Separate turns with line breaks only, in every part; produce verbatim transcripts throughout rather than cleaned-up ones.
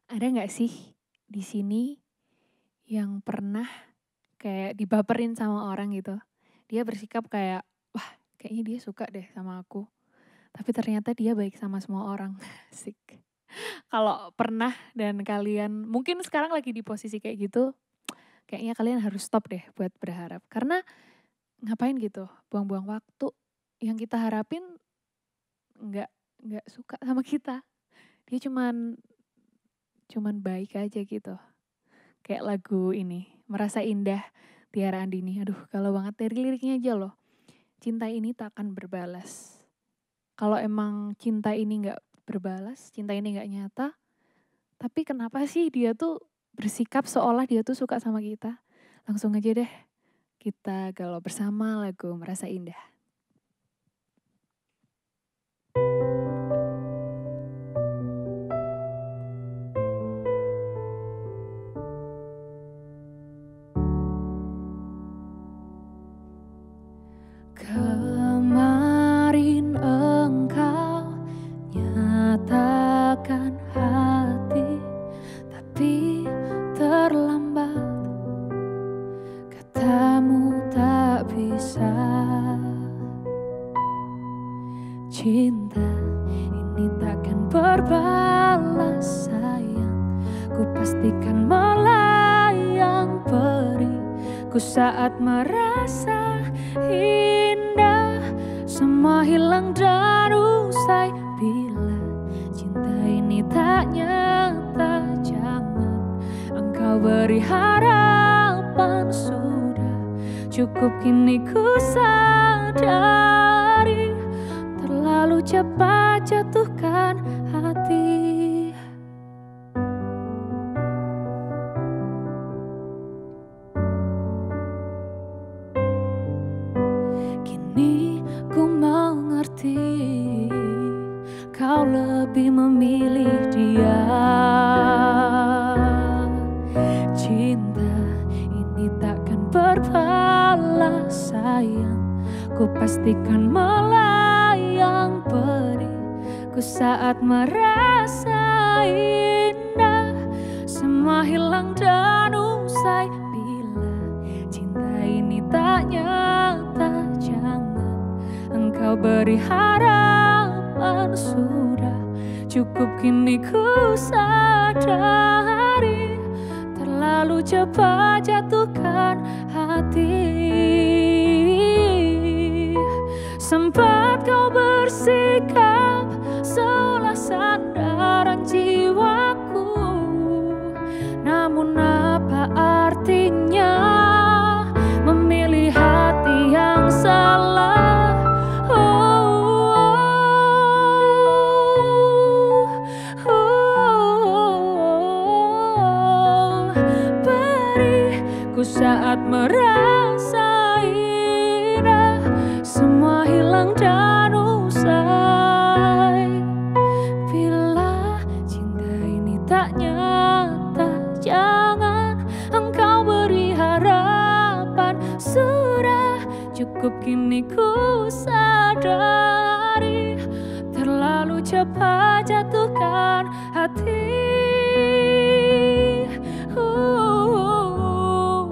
Ada nggak sih di sini yang pernah kayak dibaperin sama orang gitu? Dia bersikap kayak, "Wah, kayaknya dia suka deh sama aku." Tapi ternyata dia baik sama semua orang. Asik. Kalau pernah dan kalian mungkin sekarang lagi di posisi kayak gitu, kayaknya kalian harus stop deh buat berharap. Karena ngapain gitu buang-buang waktu, yang kita harapin nggak nggak suka sama kita. Dia cuman cuman baik aja gitu. Kayak lagu ini, Merasa Indah, Tiara Andini. Aduh galau banget dari liriknya aja loh. Cinta ini tak akan berbalas. Kalau emang cinta ini nggak berbalas, cinta ini nggak nyata, tapi kenapa sih dia tuh bersikap seolah dia tuh suka sama kita? Langsung aja deh kita galau bersama lagu Merasa Indah. Kemarin engkau nyatakan hati, tapi terlambat, katamu tak bisa. Cinta ini takkan berbalas sayang, ku pastikan melayang perih. Ku saat merasa indah, semua hilang dan usai. Bila cinta ini tak nyata, jangan engkau beri harapan. Sudah cukup kini ku sadari, terlalu cepat jatuhkan hati. Kini ku mengerti, kau lebih memilih dia. Cinta ini takkan berbalas sayang, ku pastikan melayang perih. Ku saat merasa indah, semua hilang dan usai. Bila cinta ini tak nyata, jangan engkau beri harapan. Sudah cukup kini ku sadari, terlalu cepat jatuhkan hati. Sempat kau bersikap seolah sandaran jiwaku, namun apa artinya memilih hati yang salah? Oh, oh, oh, oh. Beriku saat merasa indah, semua hilang dan usai. Bila cinta ini tak nyata, jangan engkau beri harapan. Sudah cukup kini ku sadari, terlalu cepat jatuhkan hati. Uh,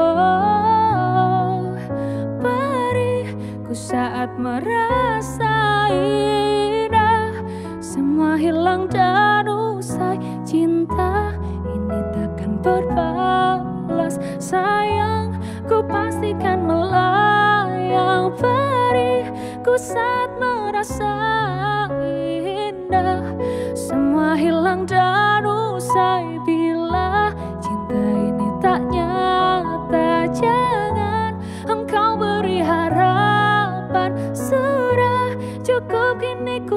oh, beriku saat merasa indah, semua hilang dan usai. Cinta ini takkan berbalas sayang, ku pastikan melayang perih. Ku saat merasa indah, semua hilang dan usai. Bila cinta ini tak nyata, jangan engkau beri harapan. Sudah cukup kini ku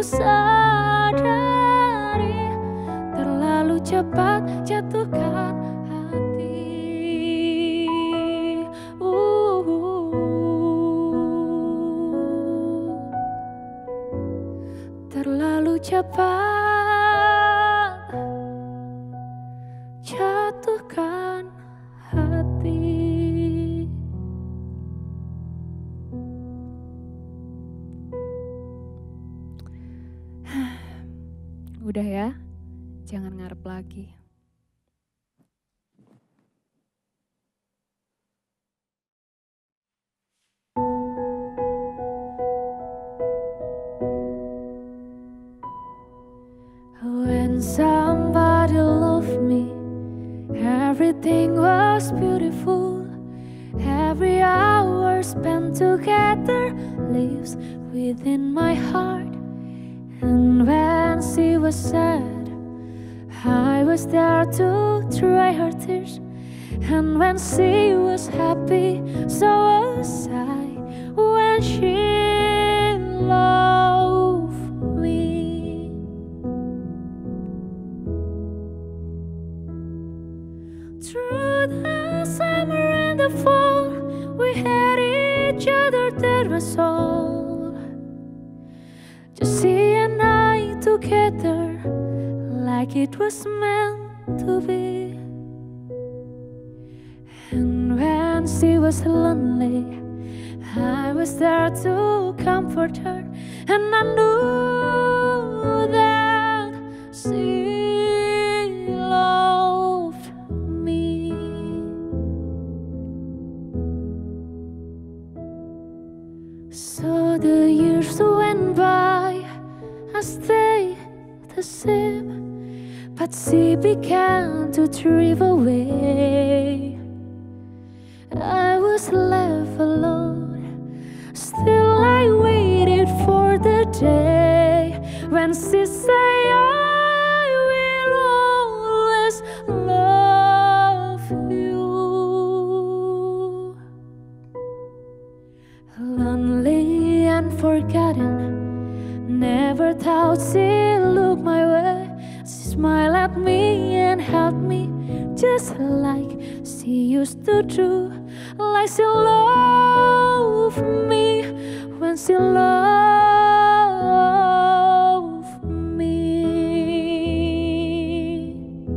sadari, terlalu cepat jatuhkan hati. Uh, terlalu cepat jatuhkan hati. Udah ya, jangan ngarep lagi. When somebody loved me, everything was beautiful. Every hour spent together lives within my heart. And when she was sad, I was there to dry her tears. And when she was happy, so was I. When she loved me, through the summer and the fall, we had each other, that was all. Just she and I together, like it was meant to be. And when she was lonely, I was there to comfort her. And I knew that she loved me. So the years went by, I stayed the same, but she began to drift away. I was left alone, still I waited for the day when she said, I will always love you. Lonely and forgotten, never thought she'd look my way. She smiled at me and helped me just like she used to do. Like she loved me when she loved me.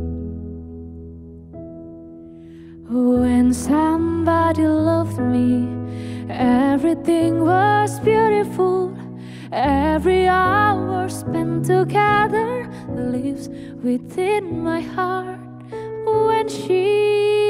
When somebody loved me, everything was beautiful. Every hour spent together lives within my heart. When she